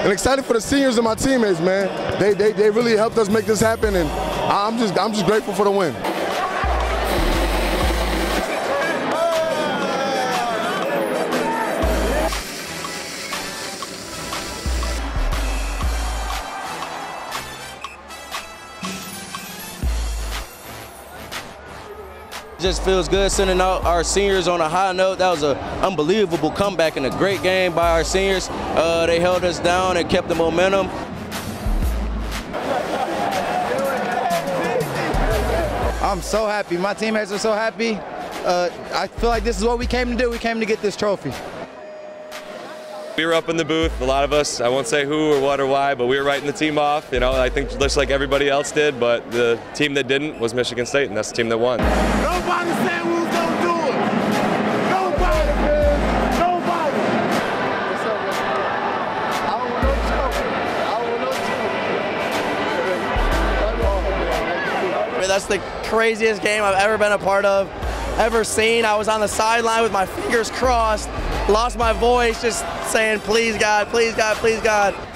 and excited for the seniors and my teammates, man. They really helped us make this happen, and I'm just grateful for the win. Just feels good sending out our seniors on a high note. That was an unbelievable comeback and a great game by our seniors. They held us down and kept the momentum. I'm so happy. My teammates are so happy. I feel like this is what we came to do. We came to get this trophy. We were up in the booth, a lot of us, I won't say who or what or why, but we were writing the team off. You know, I think just like everybody else did, but the team that didn't was Michigan State, and that's the team that won. Nobody said we was going to do it. Nobody, man. Nobody. What's up, man? I don't want no trophy. I don't want no trophy. That's the craziest game I've ever been a part of, ever seen. I was on the sideline with my fingers crossed, lost my voice, just saying, please God, please God, please God.